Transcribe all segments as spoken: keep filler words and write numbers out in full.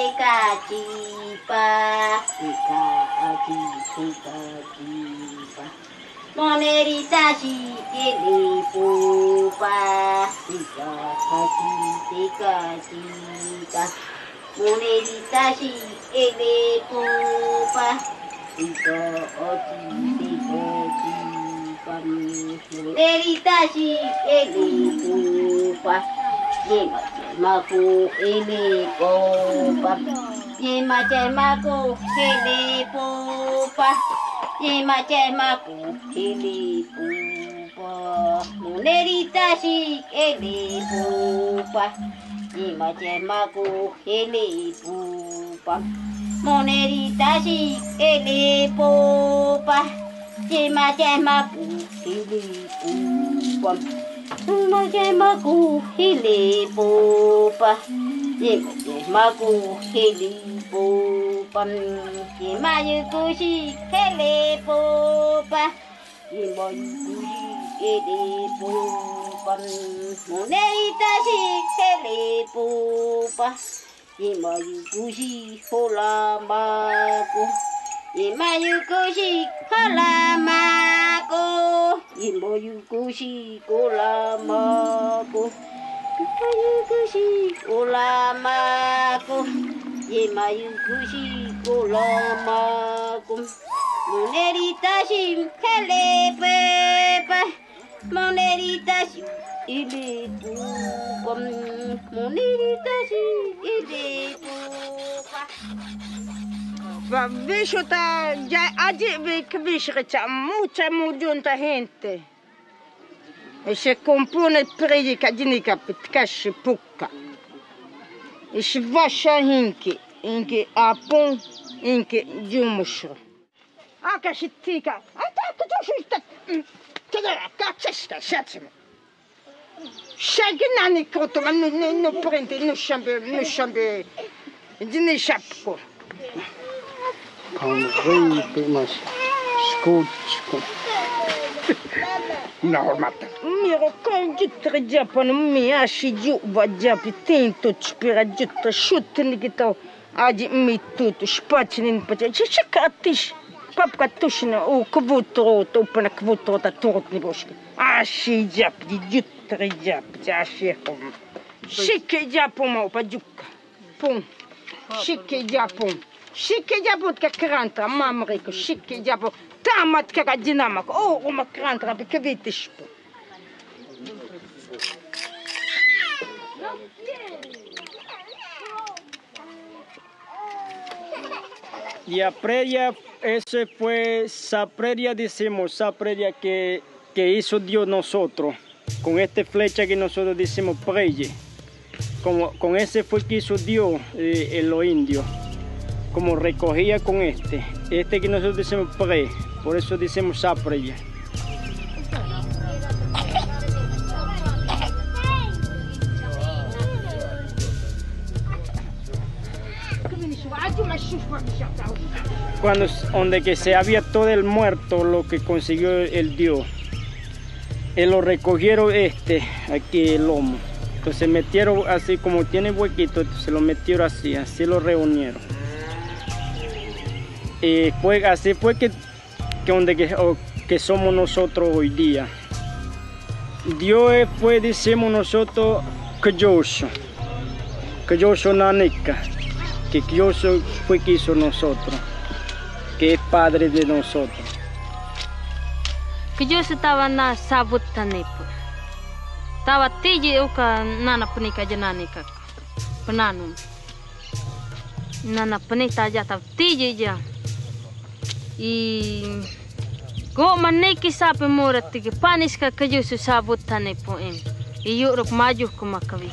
cachipa, tica, aquí, tica, chipa. Monerita chiquili pupa, tica, aquí, tica, chipa. Monerita chiquili pupa, tica, aquí, tica, chipa. Monerita chiquili pupa. Yema yema ku ele popa, yema yema ku ele popa, yema yema ku ele popa. Monerita si ele popa, yema yema ku ele popa. Monerita si ele popa, yema yema ku ele popa. Yema yema ku hele popa, yema yema ku hele popa, yema yuku shi hele popa, yema yuku shi hele popa, monerita shi hele popa, yema yuku shi hola maku, yema yuku shi hola maku. Yema yukushi kolamako, yema yukushi kolamako, yema yukushi kolamako. Monerita shim hele pepa, monerita shim ile pupa, monerita shim ile pupa. Va visto ta ya allí ve que visto que mucha mucha gente e se compone predica di nica pitkash pukka e se vasha hinki inki apon inki jumushro aka shitika ata to shita kada katsesta shatsma shagnani koto no no prende no chambe no chambe dini chapko. Con ripi mas scucci. No, matta. Miro con giutre giapano mi asci giù va già tinto spira giutre sciutte ni gito agi mi tutto spacci in pace ci ci cattish pap cattushna o kvutro to pana kvutro ta tort ni boschi asci giap di giutre giap asci hom scicche giapomo pa giucca pum scicche giapon Shike jabut ka krantra mamriko shike jabut tamat ka dinamak oh o makrantra be kevitishpo. Y a predia, ese fue esa predia, decimos, esa predia que, que hizo Dios nosotros, con esta flecha que nosotros decimos preye, como, con ese fue que hizo Dios eh, en los indios. Como recogía con este, este que nosotros decimos pre, por eso decimos saprella. Cuando, donde que se había todo el muerto, lo que consiguió el Dios, él lo recogieron este, aquí el lomo, entonces metieron así, como tiene huequito, se lo metieron así, así lo reunieron. Y fue, así fue que, que, donde que, oh, que somos nosotros hoy día. Dios fue, decimos nosotros, que yo soy, que yo soy nanica, que yo soy, fue que hizo nosotros, que es Padre de nosotros. Que yo estaba na sabutanepo, estaba tiji uka nana punika jananika, penanum, nana punita ya estaba tiji ya. Y go maneki sabe morati que panis ka kayo su sabutane po em y yo rok mayo como cabeza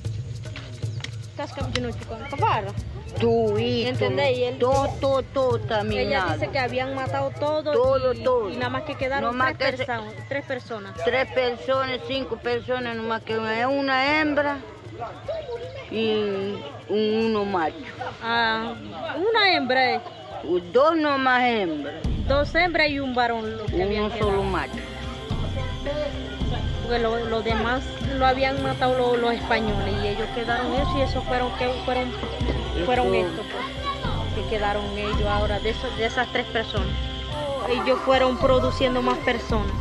Casca yo no te con cabara. Tú y ¿entendéis? todo, todo, todo también. Ella dice que habían matado todo, todo, y, todo. y nada más que quedaron no tres, que perso se... tres personas. Tres personas, cinco personas, nomás que una, una hembra y uno macho. Ah, una hembra. Dos nomás hembras. Dos hembras y un varón. Lo que uno solo quedado. macho. Porque los lo demás lo habían matado los, los españoles y ellos quedaron eso y eso fueron que fueron fueron estos, pues, que quedaron ellos ahora, de, esos, de esas tres personas. Ellos fueron produciendo más personas.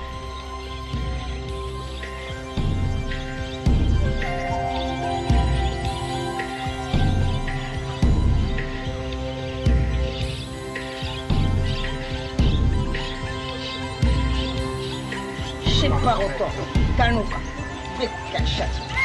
Separoto, Tanuka, Bekashat.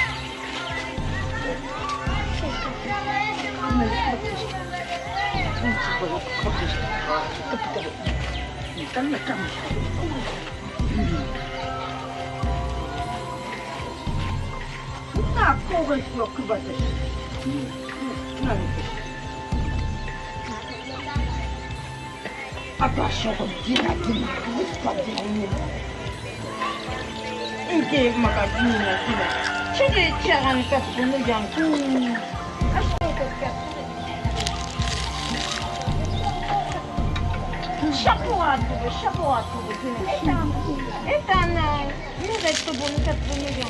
Apa sokong dinatin, pagdinatin. Hindi makakina sila. Sige, tiyakan ka puno dyan. Asyik ka. Shapuato, shapuato. Ito na. Yung ito puno ka puno dyan.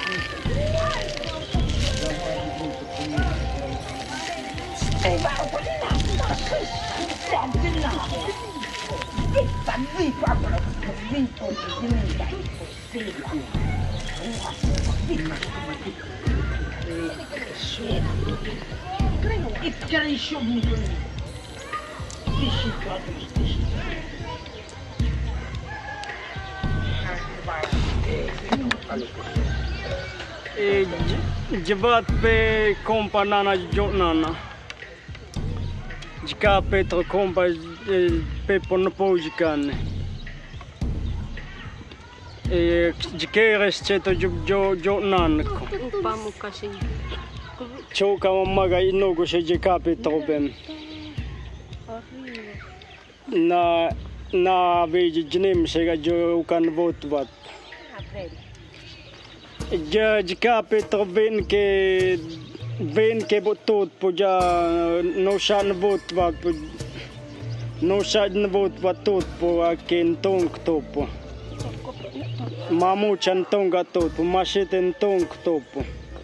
Ay, baka na. Sabi na. Ito, hindi pa pala. Hindi po, hindi pa. Jebat pe kompa nana jotnana. Jika petro kompa pe ponopo jikane. Jikere cheto jo jo jotnana ko. Upa mo kasi. Choka mamaga inogo se jika petro bem. Na na veji jnim sega jo kan votvat. Ja jika petro ben ke ben ke botot po ja no shan votvat po no shan votvat tot po akin tong topo. Mamu chan tong gatot po masiten tong topo.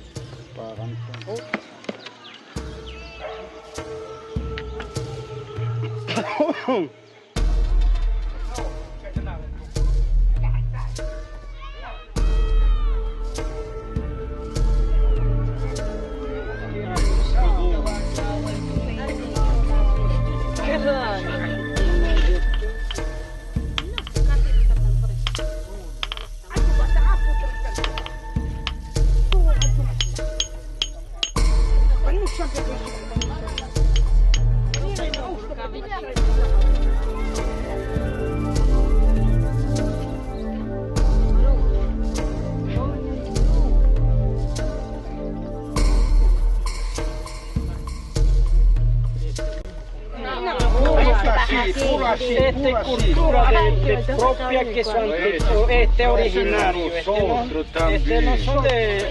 Este cultura de, de propia que son este originario, este no, este no son de,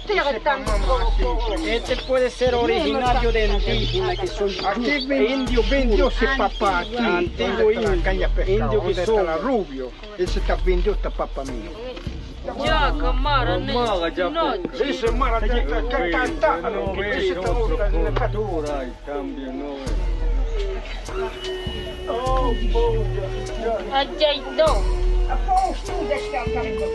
este puede ser originario de indígena que son indio vendió ese papá aquí, antiguo indio, indio que son rubio, ese está vendió este papá mío. Ya, camara, no. Ese mara que canta, no ves otra cultura y cambio, no ves. Ajay do. Apo, estuda está carregando.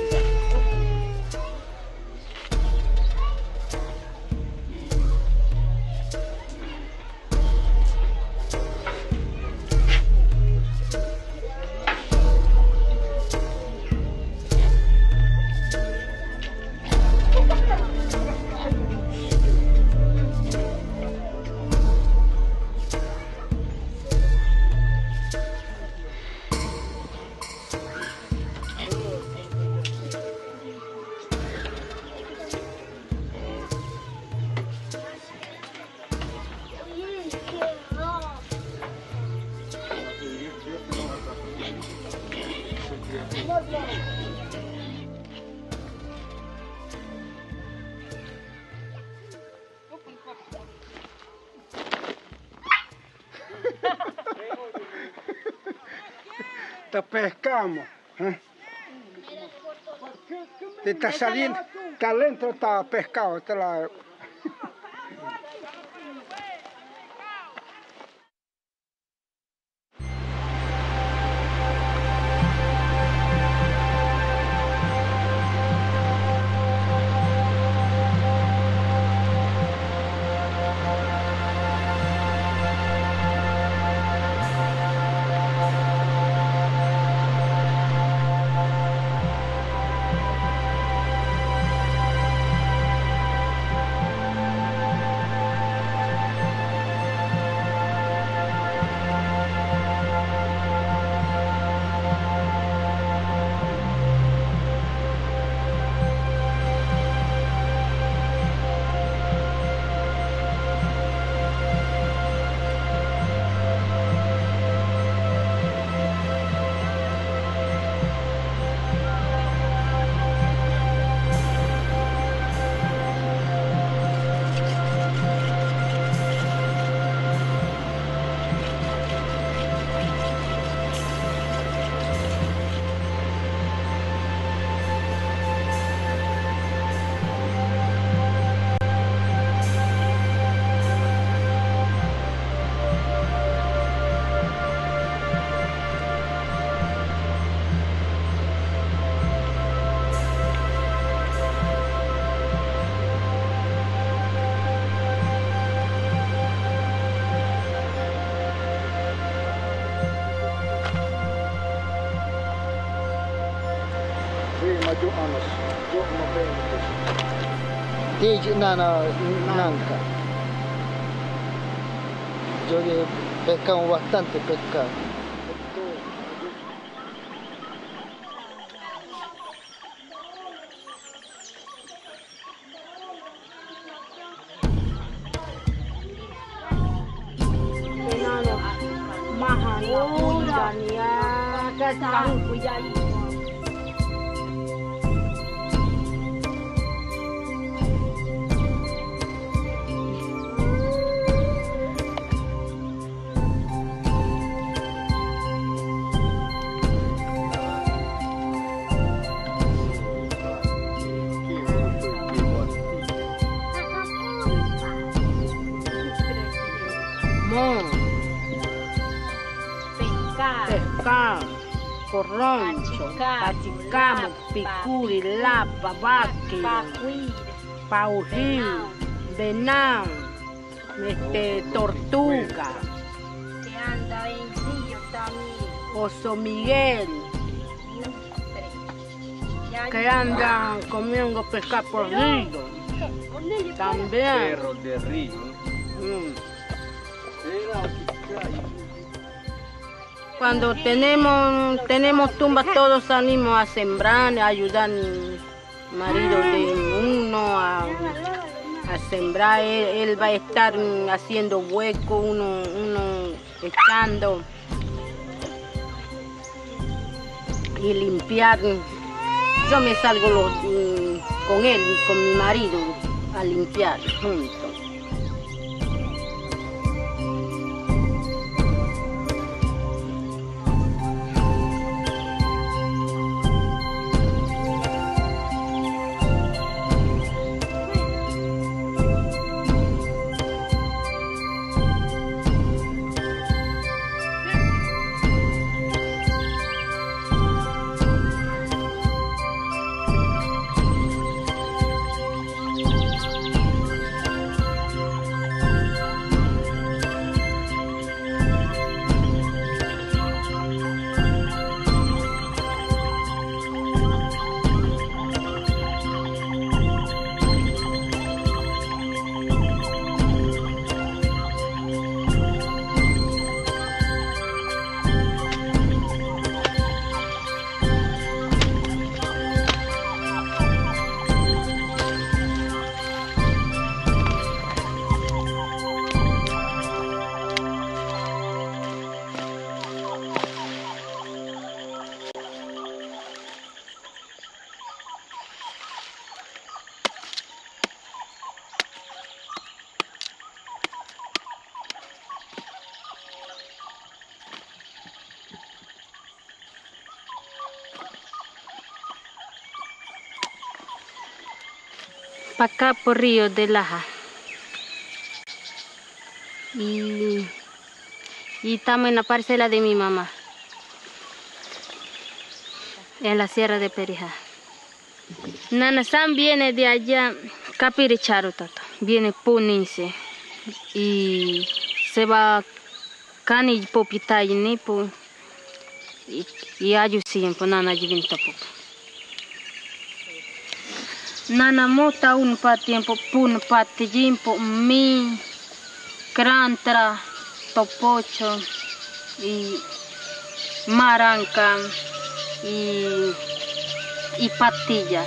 Te pescamos. ¿Eh? Te está saliendo, está adentro está pescado. Está la... yo anos. Yo no veo. Tiji nana nanca. Yo que pescamos bastante pescado. Pescado, corroncho, pachicamo, picuri, lapa, vaqui, paujil, venado, este, tortuga, Que anda en río también. oso Miguel, que andan comiendo pescado por río, también. Perros de río. Mm. Cuando tenemos tenemos tumbas, todos salimos a sembrar, a ayudar al marido de uno a, a sembrar. Él, él va a estar haciendo hueco, uno, uno echando y limpiar. Yo me salgo los, con él, con mi marido, a limpiar juntos. Para acá por Río de Laja. Y, y estamos en la parcela de mi mamá, en la Sierra de Perijá. Nanasán viene de allá, Capiricharo, tata. Viene Puninse y se va Cani Popitay Nipo y, y ayu siempre Nana Jivinta Popo. Nana mota un pa tiempo pun patijimpo mi crantra topocho y maranca y, y patilla.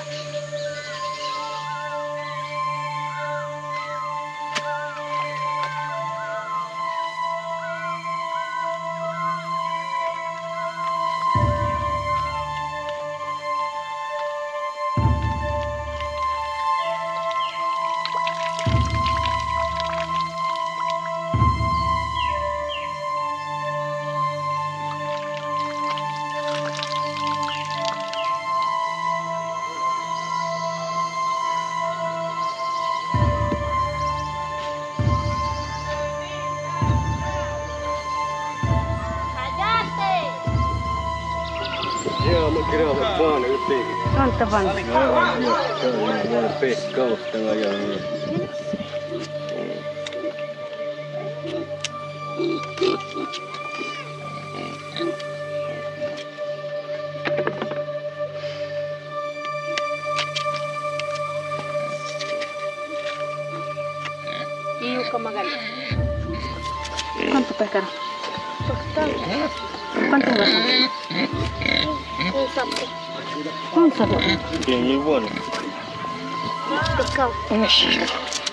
¿Cuánto van? Pescado estaba allá. maganda. ¿Cuánto pescaron? ¿Cuánto gastaron? Un sapo. Un sapo. Bien, muy bueno. Pescado. Una chica.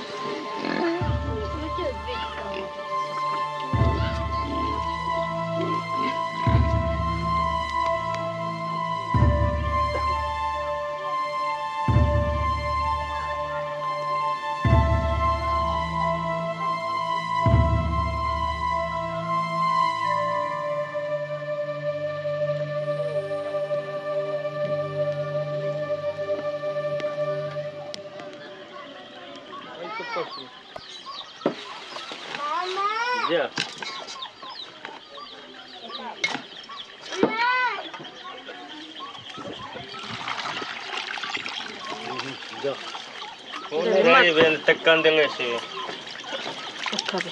Ya. Ya. Ahí ven, te cantan ese. Cabe.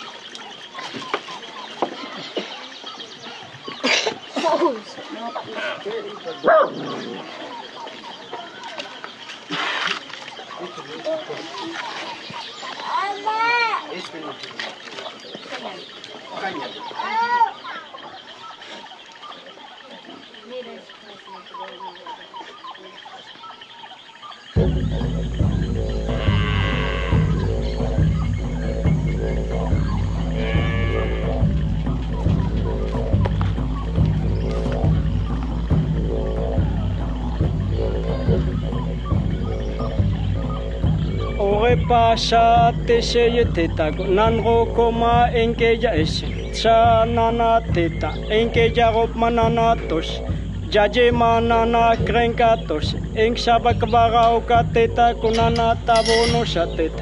Pasa te se teta nango koma enke ya ese cha nana teta enke ya gop manana tos jaje manana krenka tos en sabak bagao ka teta kunana tabono sa teta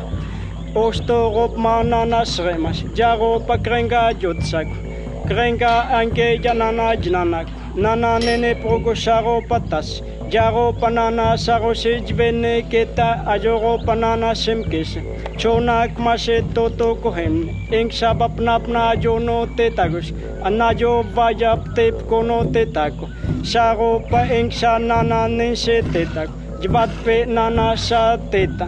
osto gop manana sremas jago pa krenka jotsak krenka anke ya nana jnanak nana nene progo sago patas Jago panana sago sejbene keta ajogo panana semkes chonak mase toto kohen eng sabap napna jono tetagos anajo vayap tep kono tetako sago pa eng sanana nense tetak jbat pe nana sa teta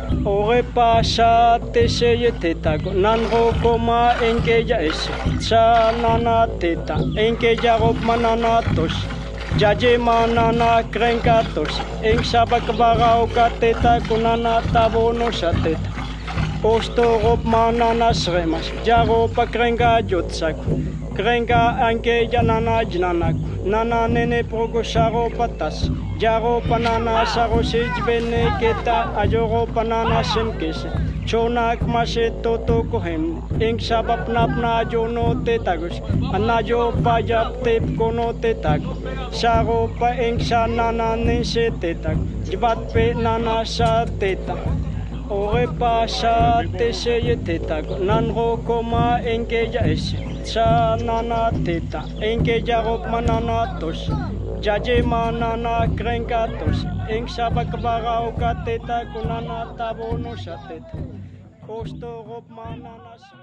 ore pa sa tese tetako nango koma enke ja es sa nana teta enke jago manana tos Jaje manana krenkatos, eng sabak bagao ka teta kunana tabono sa teta. Osto gop manana sremas, jago pa krenka jotsak. Krenka anke janana jnanak, nana nene progo sago patas. Jago panana sago sejbene keta ajogo panana semkese. Chonak mase toto kohen, eng sabap napna jono tetagos, anajo payap tep kono tetako. Sago pa eng sa nana nense tetak, jbat pe nana sa teta. Ore pa sa tese ye tetak, nango koma enke ja ese. Sa nana teta, enke jagop manana tos. Jaje manana krenkatos, eng sabak bagao ka teta kunana tabono sa teta. Osto gop manana sa.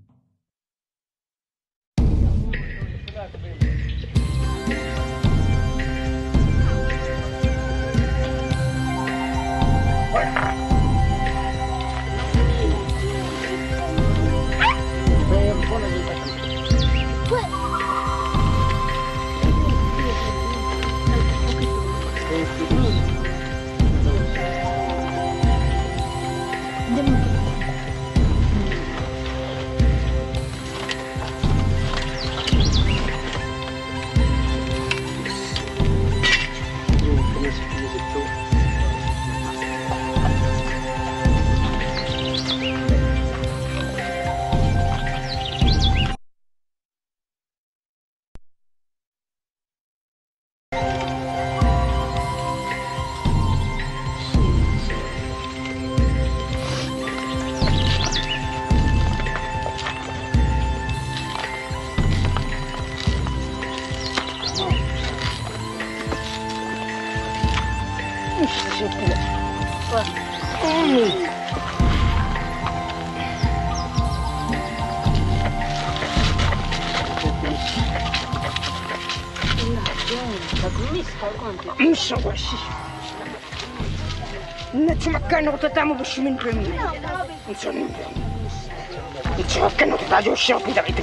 Msawashi. Nachumakano tatamu bushimin premi. Msawashi. Yo que no te da yo show, mira, mira.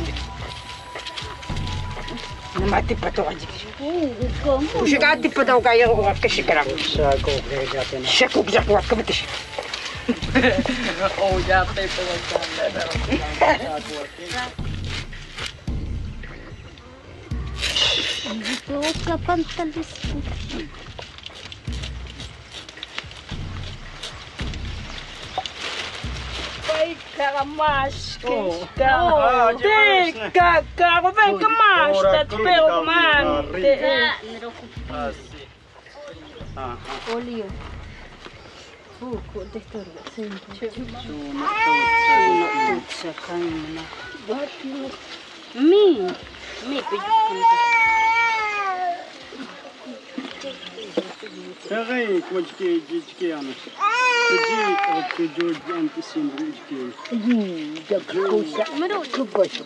No mate para todo allí. Pues llega a ti para todo caer o que se queda. Saco que ya tenemos. Saco que ya puedo que me te. Oh, ya te puedo Boca pantalones. Vai, cara, mais. Oh. Cara, tem, cara, vem que mais. Tá te pelo, mano. Así. Ajá. Olio. Buku de historia. Mi, mi Peraí, quando que de que ano? Que que de de antes sempre de que. Da coisa. Número Que baixo.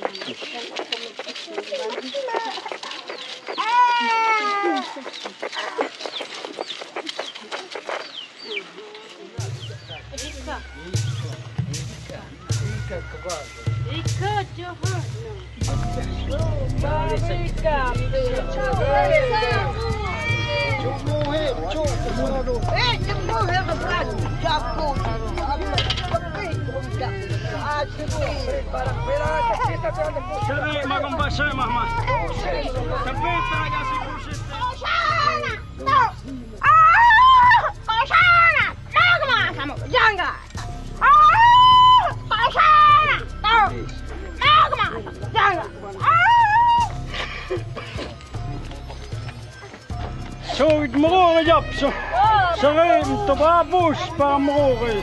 Peraí, mas como vai ser, mamãe? Também traga esse curso. Zo, morgen Japso. Sorry, te babus, paar morgens.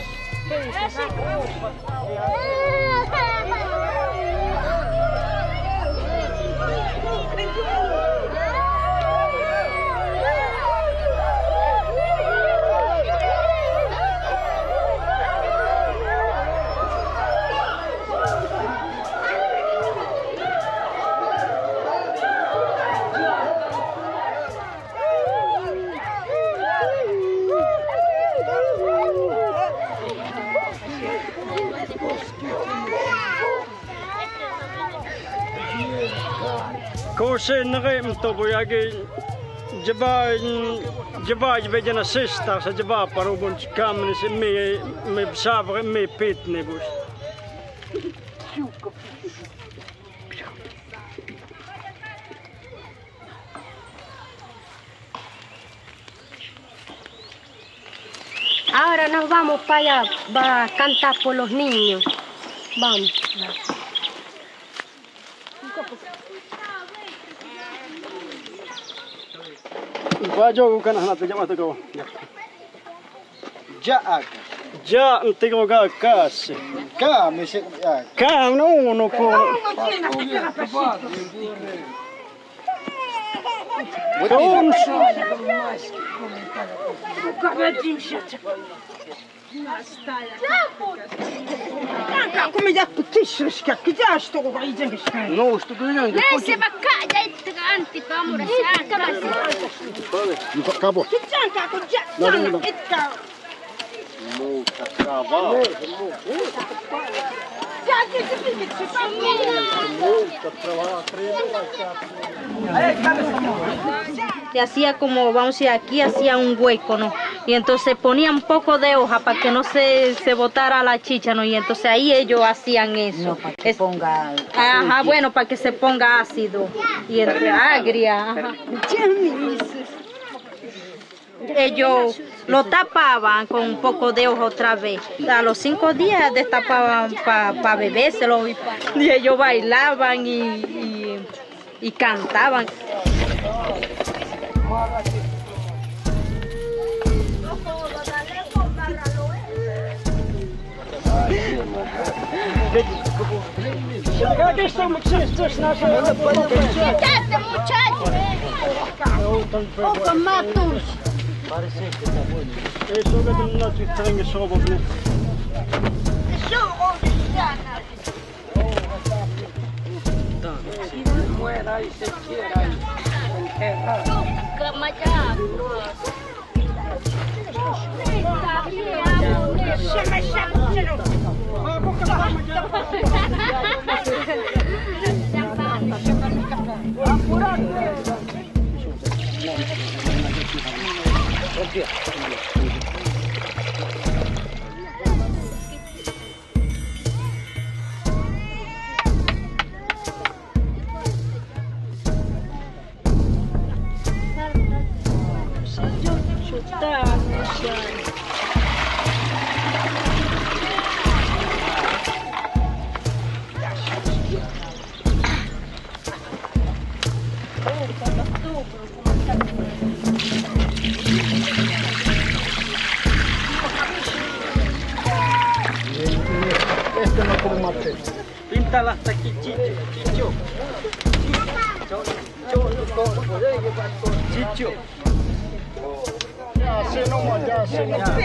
Kose nrem to boyage jaba jaba jebe na sesta sa jaba para bon kamne se me me savre me pitne bus. Ahora nos vamos para allá, va a cantar por los niños. Vamos. Bajo kan hana te jama to go. Ya acá. Ja te go ga kas. Acá me se ya. Ka no no ko. Kon Come já putisce, que já estou aí dentro. No, estoy ganando. Se bacaglia e anti pamura Acabou. Que já com já. Não, não. No, acabou. Já que se fica se Se hacía como, vamos a decir, aquí hacía un hueco, ¿no? Y entonces ponían un poco de hoja para que no se, se botara la chicha, ¿no? Y entonces ahí ellos hacían eso. No, para que Es- ponga... Ajá, bueno, para que se ponga ácido y entre agria. Ajá. Ellos lo tapaban con un poco de hoja otra vez. A los cinco días destapaban para pa bebérselo y, y ellos bailaban y, y, y cantaban. Ga que estamos xestos na Quietate, muchacho. Opa, matos. Eso que no te tengo sobo. Píntala hasta aquí, Chicho. Chicho. Ya, se nomás, ya, se nomás.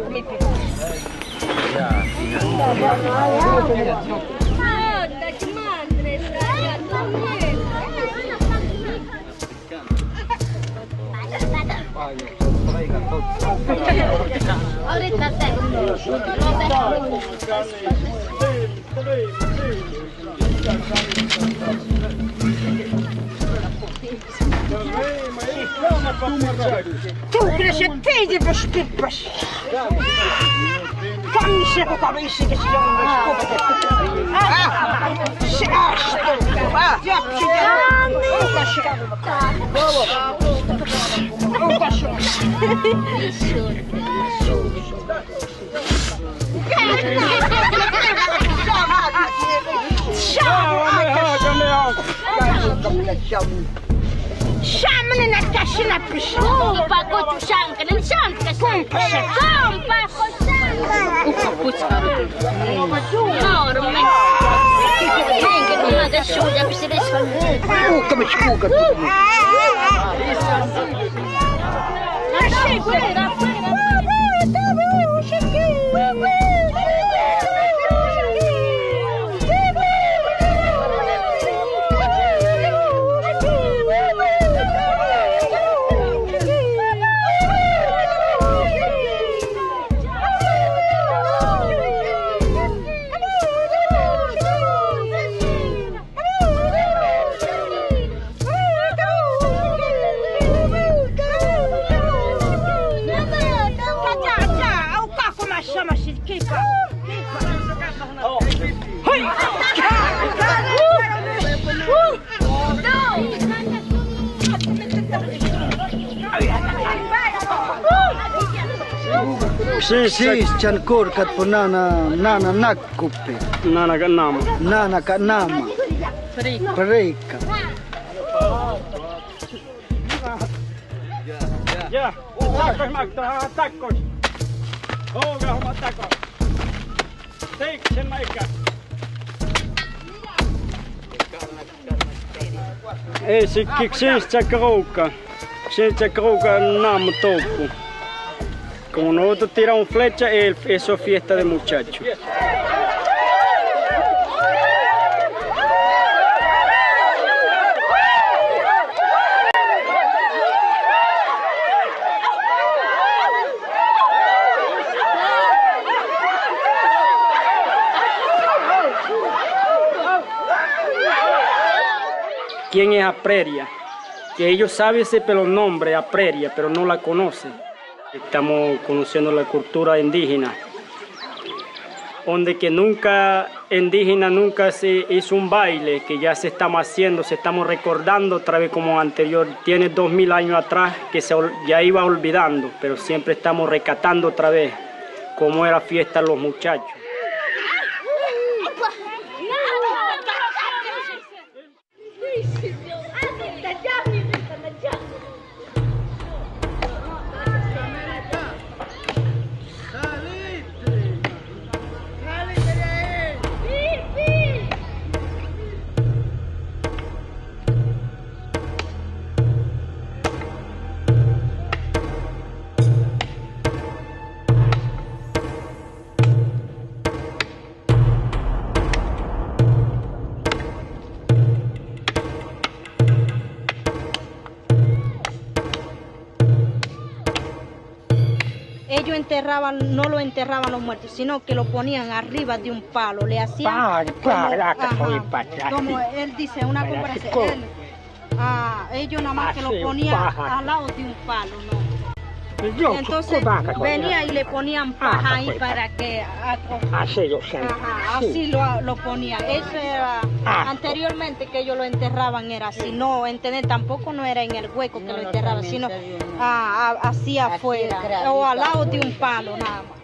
Ahorita tengo. Tu crescete de bastipas. Kam se ko ka bisi ke sila mo bastipas. Ah, se asto. Ah, ya, ya. O ka se. Bobo. O ka se. Shaman na kasi na pisa. Kumpa ko tusang ka ng siyang kasi. Kumpa siya. Kumpa ko siyang. Upa puts harus. No, rumay. Ngayon ka mga gasyo. Dabi sila sa Oh, kami suka. Nashay, pwede. Sis chankor kat punana nana nakupe. Nana ka nama. Nana ka nama. Pereka. Ya, takkos makto, takkos. Hoga homma takkos. Teik sen maikka. Ei sikki ksista krouka. Ksista krouka namu topu. Como nosotros tiramos flecha, eso es fiesta de muchachos. ¿Quién es Apreria? Que ellos saben ese pelo nombre, Apreria, pero no la conocen. Estamos conociendo la cultura indígena, donde que nunca, indígena nunca se hizo un baile, que ya se estamos haciendo, se estamos recordando otra vez como anterior, tiene dos mil años atrás que se ya iba olvidando, pero siempre estamos rescatando otra vez cómo era fiesta los muchachos. ellos enterraban, no lo enterraban los muertos, sino que lo ponían arriba de un palo, le hacían como, ajá, como él dice, una comparación, él, ah, ellos nada más que lo ponían al lado de un palo, ¿no? Entonces venía y le ponían paja ahí para que así, ajá, así lo, lo ponía. Eso era anteriormente que ellos lo enterraban, era así, no entender, tampoco no era en el hueco que lo enterraban, sino ah, así afuera o al lado de un palo nada más.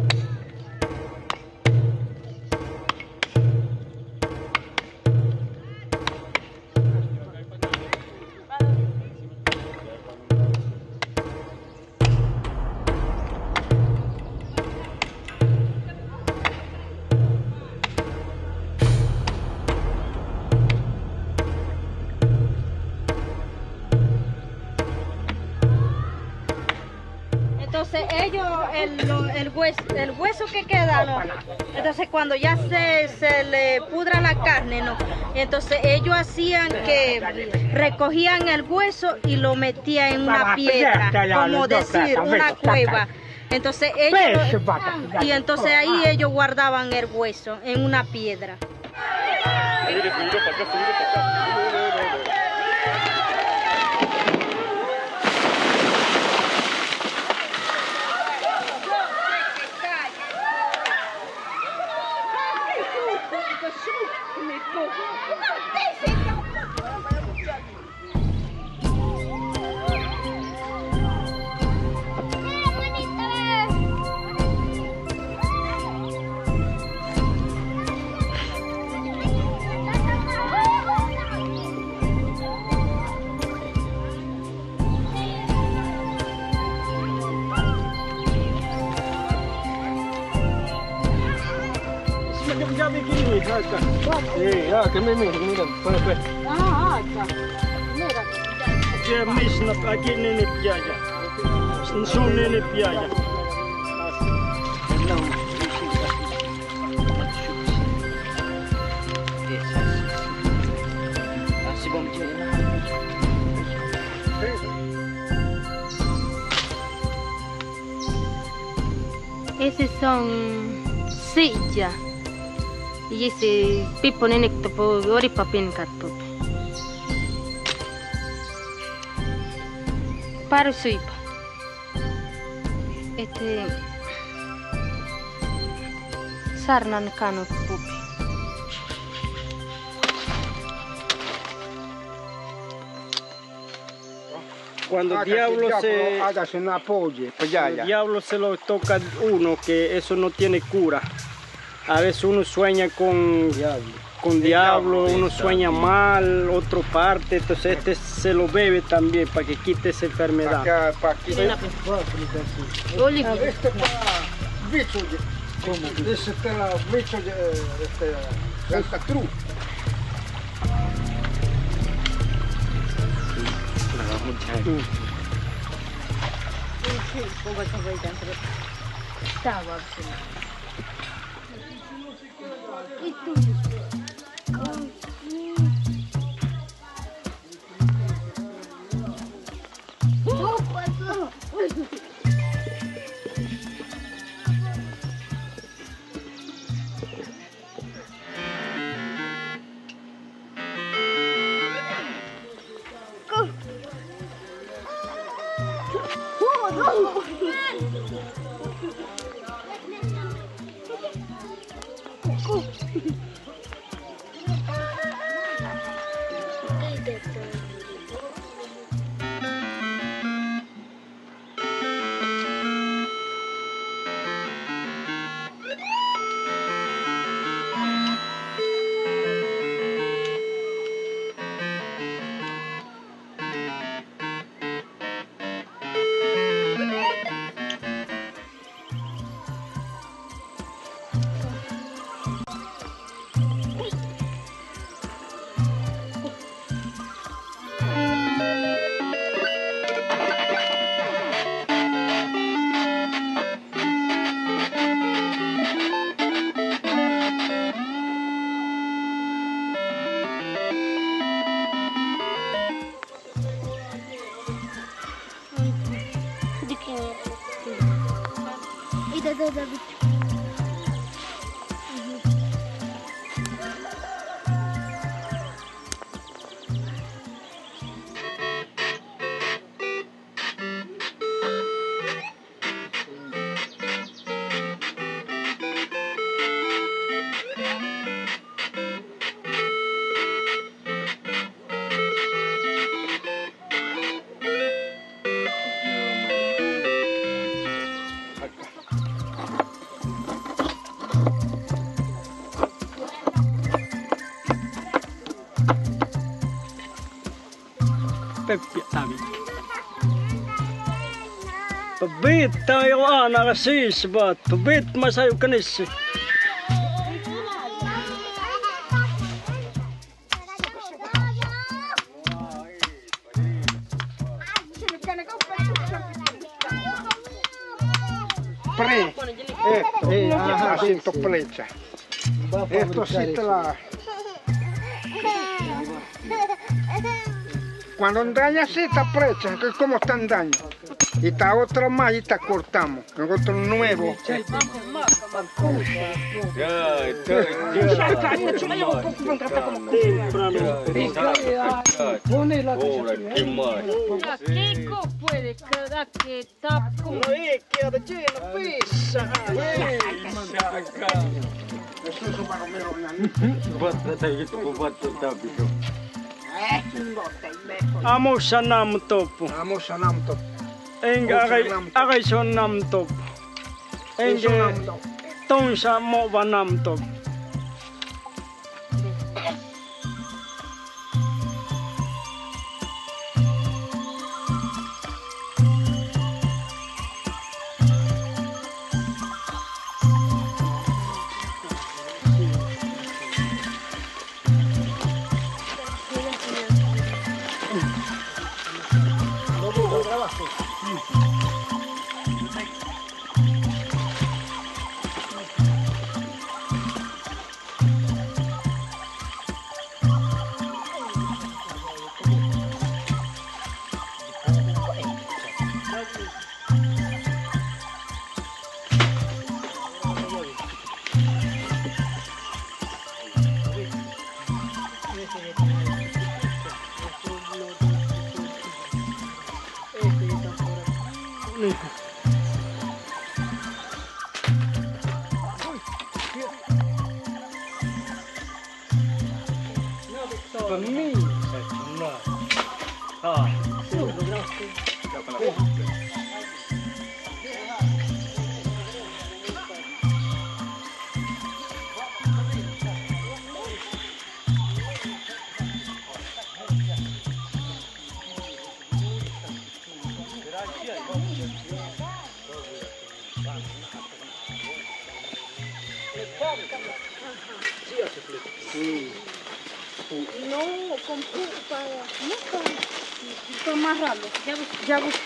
Entonces ellos, el, el, hueso, el hueso que queda, ¿no? Entonces cuando ya se, se le pudra la carne, ¿no? Entonces ellos hacían que recogían el hueso y lo metían en una piedra, como decir, una cueva. Entonces ellos, y entonces ahí ellos guardaban el hueso en una piedra. Eh, ya, que me mira, mira, pues, pues. Ah, ya. Mira. Ya mismo aquí nene piaya. Son nene piaya. Así vamos a Esos son sillas. Y ese pipo nene que topo ori papin katpo. Para suipa. Este sarnan cano pupi. Cuando el diablo se el diablo se lo toca a uno, que eso no tiene cura. A veces uno sueña con diablo, con diablo, uno sueña mal, otro parte, entonces este se lo bebe también para que quite esa enfermedad. Este para bicho, ¿cómo? Este para bicho de Santa Cruz. Peppiä tavi. Pabit tayo anak kasi sabat. Pabit masayo kanisi. Pre, esto, eh, ajá, siento flecha. Esto sí te la... Cuando daña así esta flecha, que es como están daño. Y está otro más y está cortamos. Con otro nuevo. Kiko puede quedar que está con... No es que ha de lleno pesa. Amo sanam topo. Amo sanam topo. Enga agay agay sonam topo. Enga ton sa mo banam topo. No, con para, no para, para amarrarlo, ya busco, ya busco.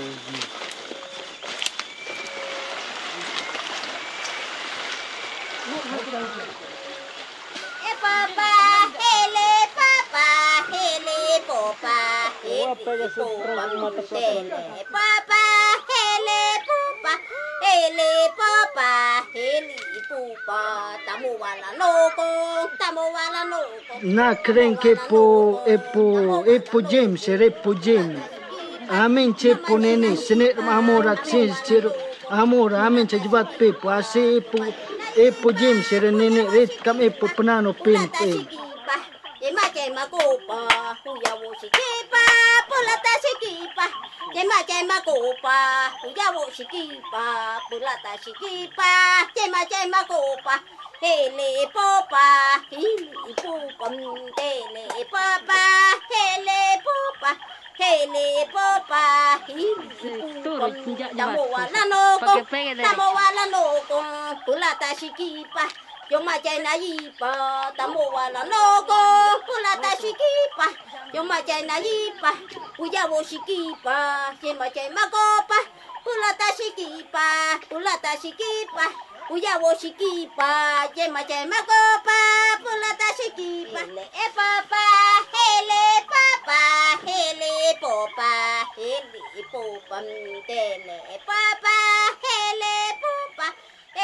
Eh papá, hele papá, hele popa, hele popa, hele papá, hele popa, hele papa, hele popa, estamos a la loco, estamos a la loco. Na creen que po epo epo James era epo James. Amen che ponene sene amora sincero amor amen che jibat pepo ase epo epo James era nene ret kam epo penano pen pen. Yema yema copa, huya woshikipa, pulata shikipa. Yema yema copa, huya woshikipa, pulata shikipa. Yema yema copa, hele popa, hele popa, hele popa, hele popa, hele popa, hele popa. Estamos a la loco, estamos a la loco, pulata shikipa. Yo ma chena yipa, tamo wala loco, pulata shikipa. Yo ma chena yipa, uya wo shikipa, ye ma chena copa, pulata shikipa, pulata shikipa. Uya wo shikipa, ye ma chena copa, pulata shikipa. E papa, hele papa, hele popa, hele popa, tele papa, hele popa.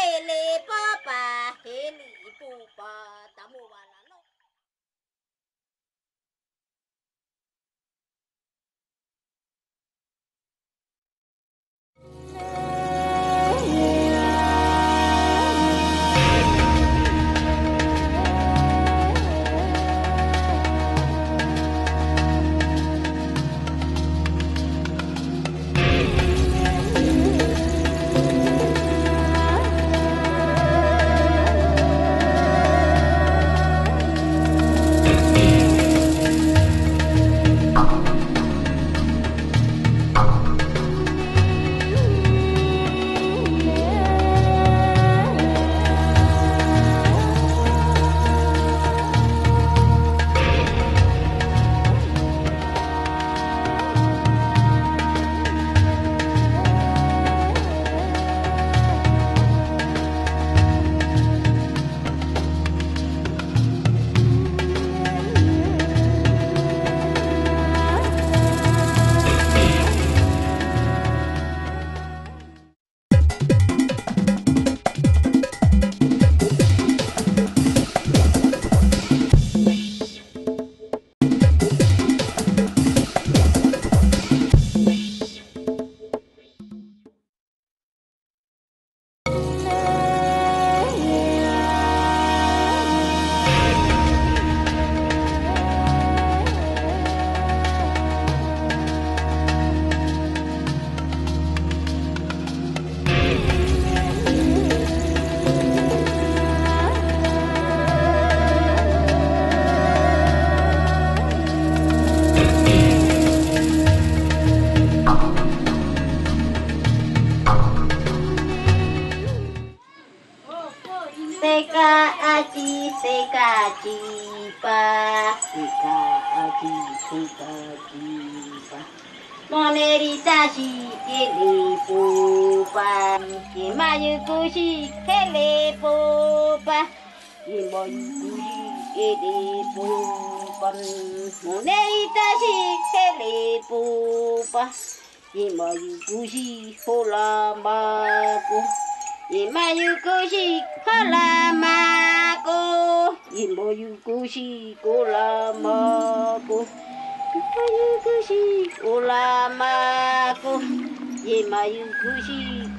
hele papa, hele pupa, tamu wala no. Seka aci, seka cipa, seka aci, seka cipa. Monerita si hele pupa, kimayu kushi hele pupa, kimayu kushi hele pupa. Monerita si hele pupa, kimayu kushi hola maku. Imayukushi kolamako, Imayukushi kolamako, Imayukushi kolamako, Imayukushi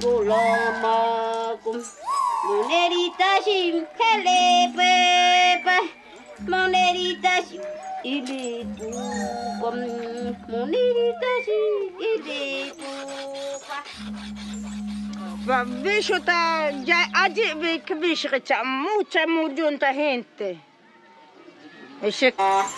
kolamako. Monerita shim hele pepa, monerita shim ile pupa, monerita shim ile pupa. Vejo tá já adi ve que vejo que tá muita muita gente. Esse tica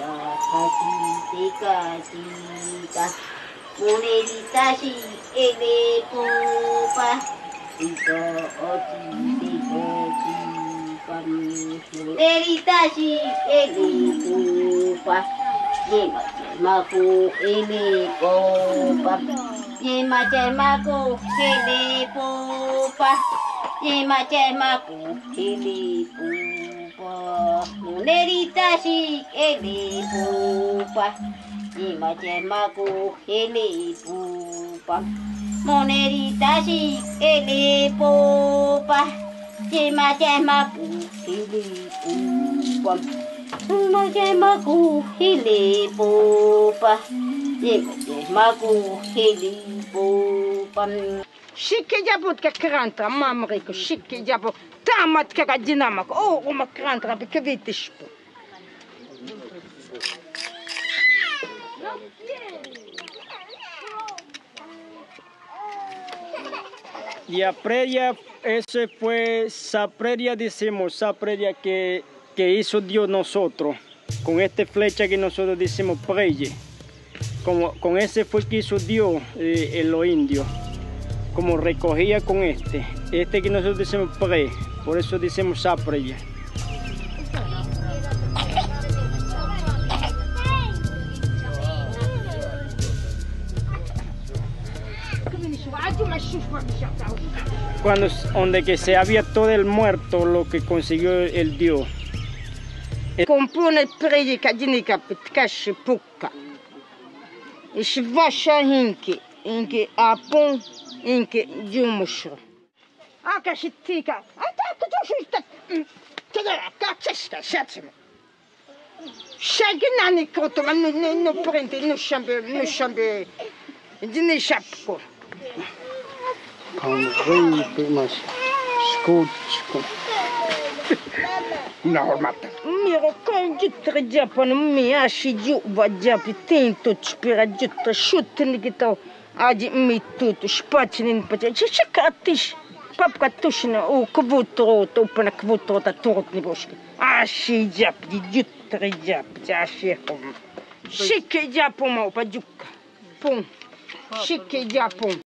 tica tica, monerita si ele pupa, tica tica tica, monerita si ele pupa, yema yema ku ele pupa. Yema yema ko hele pupa, yema yema ko hele pupa. Monerita si hele pupa, yema yema ko hele pupa. Monerita si hele pupa, yema yema ko hele pupa. Yema yema ko hele pupa. Magu hele pupa. Chique diabo que cranta, mamrico, chique diabo, tamat que dinamo, oh, uma cranta, porque vites. Y a predia, ese fue esa predia, decimos, esa predia que, que hizo Dios nosotros, con esta flecha que nosotros decimos preye. Como, con ese fue que hizo Dios eh, en los indios, como recogía con este, este que nosotros decimos pre, por eso decimos sapreya. Cuando, donde que se había todo el muerto, lo que consiguió el Dios. Compone preje kadinika pitkashi puka. Ishvasha hinki, hinki apon, hinki jumushro. Aka shitika. Ata kutoshita. Tada katsesta shatsima. Shaginani koto no no no prende no chambe no chambe. Dine chapko. Pamrei mas skotsko. Normata. Miro kan jutra japon mi ashi ju va japi tento spira jutra shutni gito. Aji mi tutu spatnin pate. Chikatish. Papka tushna o kvutro to pana kvutro ta tortni boski. Ashi jap di jutra jap ashi hom. Shike japon mo pa juk. Pum. Shike japon.